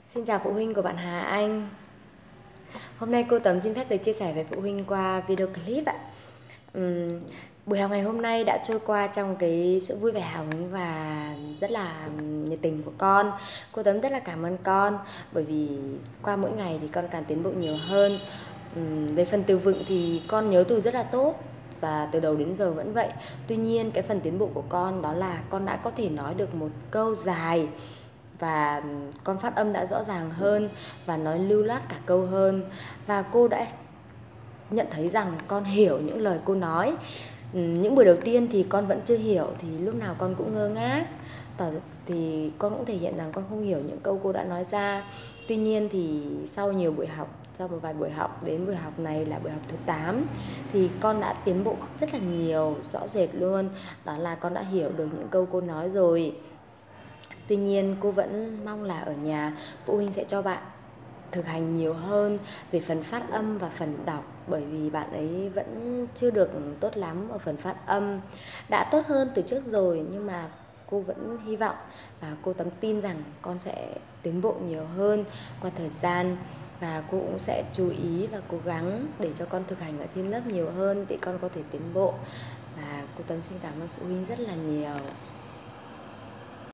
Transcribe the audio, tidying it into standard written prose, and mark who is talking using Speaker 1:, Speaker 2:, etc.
Speaker 1: Xin chào phụ huynh của bạn Hà Anh. Hôm nay cô Tấm xin phép được chia sẻ với phụ huynh qua video clip ạ. Buổi học ngày hôm nay đã trôi qua trong cái sự vui vẻ hào hứng và rất là nhiệt tình của con. Cô Tấm rất là cảm ơn con bởi vì qua mỗi ngày thì con càng tiến bộ nhiều hơn. Về phần từ vựng thì con nhớ từ rất là tốt và từ đầu đến giờ vẫn vậy. Tuy nhiên cái phần tiến bộ của con đó là con đã có thể nói được một câu dài và con phát âm đã rõ ràng hơn và nói lưu loát cả câu hơn, và cô đã nhận thấy rằng con hiểu những lời cô nói. Những buổi đầu tiên thì con vẫn chưa hiểu, thì lúc nào con cũng ngơ ngác, thì con cũng thể hiện rằng con không hiểu những câu cô đã nói ra. Tuy nhiên thì sau một vài buổi học, đến buổi học này là buổi học thứ 8, thì con đã tiến bộ rất là nhiều, rõ rệt luôn. Đó là con đã hiểu được những câu cô nói rồi. Tuy nhiên cô vẫn mong là ở nhà phụ huynh sẽ cho bạn thực hành nhiều hơn về phần phát âm và phần đọc, bởi vì bạn ấy vẫn chưa được tốt lắm ở phần phát âm. Đã tốt hơn từ trước rồi, nhưng mà cô vẫn hy vọng và cô Tấm tin rằng con sẽ tiến bộ nhiều hơn qua thời gian, và cô cũng sẽ chú ý và cố gắng để cho con thực hành ở trên lớp nhiều hơn để con có thể tiến bộ. Và cô Tấm xin cảm ơn phụ huynh rất là nhiều.